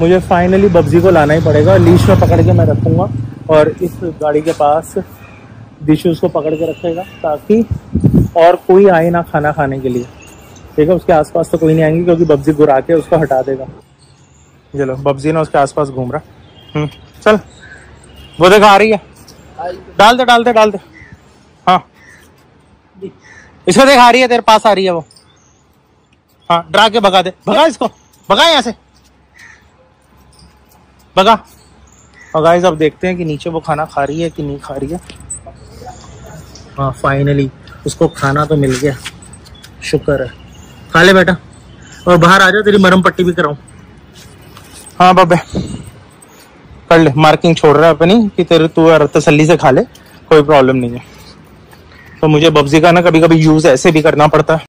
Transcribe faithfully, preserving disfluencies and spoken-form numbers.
मुझे फाइनली बब्जी को लाना ही पड़ेगा। लीश में पकड़ के मैं रखूँगा और इस गाड़ी के पास दिशु उसको पकड़ के रखेगा ताकि और कोई आए ना खाना खाने के लिए। ठीक है, उसके आसपास तो कोई नहीं आएंगे क्योंकि बब्जी गुरा के उसको हटा देगा। चलो, बब्जी ना उसके आसपास घूम रहा। हम्म, चल वो देख आ रही है, डाल दे डाल दे डाल दे। हाँ, इसको देख आ रही है, तेरे पास आ रही है वो। हाँ, डरा के भगा दे, भगा इसको, भगा यहाँ से, भगा। और गाइस अब देखते हैं कि नीचे वो खाना खा रही है कि नहीं खा रही है। हाँ, फाइनली उसको खाना तो मिल गया, शुक्र है। खा ले बेटा, और बाहर आ जा, तेरी मरहम पट्टी भी कराऊं। हाँ बाबे, कर ले, मार्किंग छोड़ रहा है अपनी कि तेरे तू तसल्ली से खा ले, कोई प्रॉब्लम नहीं है। तो मुझे बब्जी का ना कभी कभी यूज ऐसे भी करना पड़ता है।